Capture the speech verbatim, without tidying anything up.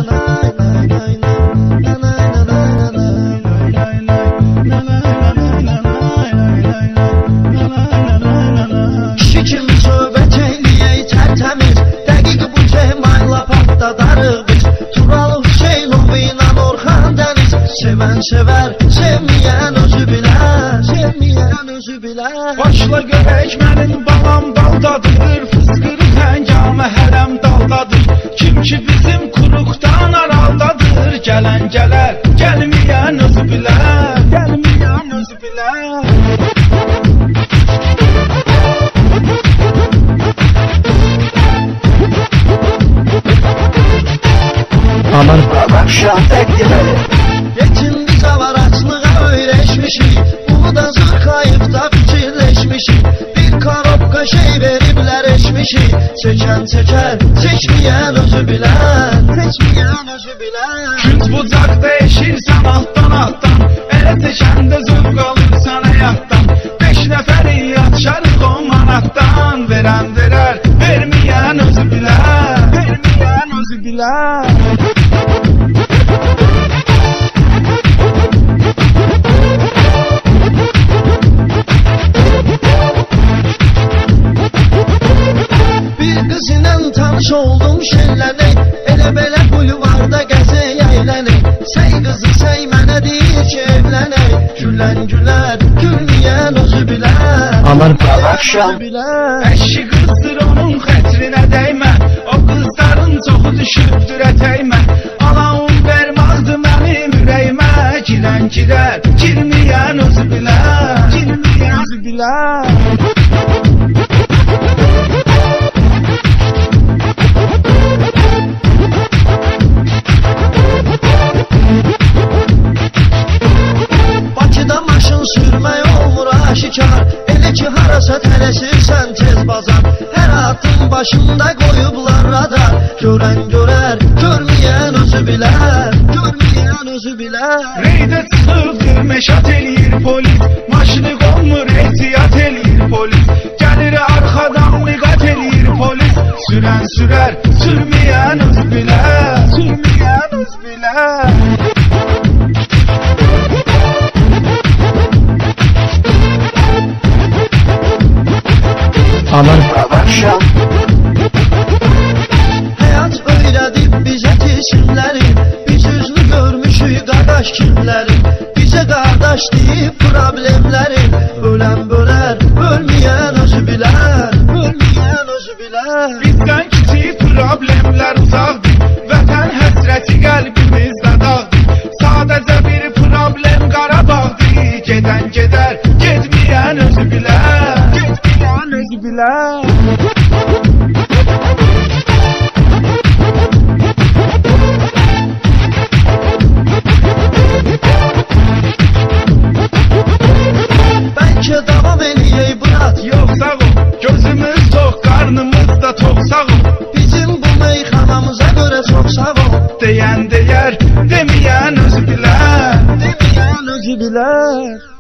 Kişi kimi söhbət eyləyək tərtəmiz, dəqiq bu cəmayla patladarıq biz. Turalı Hüseynov ilə Orxan Dəniz, sevən sevər, sevməyən özü bilər, sevməyən özü bilər. Başla görək mənim balam daldadır, fıskırı həngamə hərəm daldadır. Kim ki bizim kuruqdan araldadır, gələn gələr, gəlməyən özü bilər, gəlməyən özü bilər. Aman babam şah təqdim edir. Yetimli zavaratlığa öyrəşmişik, bunu da zırxayıqda fikirləşmişik. Bir karobka şey veriblər eşmişik, çəkən çəkər, çəkməyən özü bilər, çəkməyən özü bilər. Künt bucaqda eşirsən altdan altdan, elə təkəndə zövq alırsan həyatdan. Beş nəfəri yatşarıq on manatdan, verən verər, verməyən özü bilər, verməyən özü bilər. Tanış oldum şenlənək, elə belə bulvarda gəzək əylənək. Səy qızı səy mənə deyir ki evlənək, gülən gülər, gülməyən özü bilər. Aman babakşam Əşi qızdır onun xətrinə dəymə, o qızların çoxu düşübdür ətəymə. Alan vermazdı mənim ürəyimə, girən girər, girməyən özü bilər, girməyən özü bilər. Elə ki harasa tələsirsən tez bazar, hər atın başında qoyublar radar. Görən görər, görməyən özü bilər, görməyən özü bilər. Reydə çıxıbdır meşat eləyir polis, maşını qonmur ehtiyat eləyir polis. Gəlir arxadan miqat eləyir polis, sürən sürər, sürməyən özü bilər, sürməyən özü bilər. Aman babakşam Həyat öyrədib bizə tilsimləri, biz üzlü görmüşük qardaş kimləri. Bizə qardaş deyib problemləri, ölən bölər, ölməyən özü bilər, ölməyən özü bilər. Bizdən kiçik problemlər uzaqdır, vətən həsrəti qəlbimizdə dağdır. Sadəcə bir problem Qarabağdır, gedən gedər, getməyən özü bilər, getməyən özü bilər. Bəlkə davam eləyək bırat, Yox sağ ol, gözümüz tox, qarnımız da tox sağ ol. bizim bu meyxanamıza görə çox sağ ol. Deyən deyər, deməyən özü bilər, Deməyən özü bilər.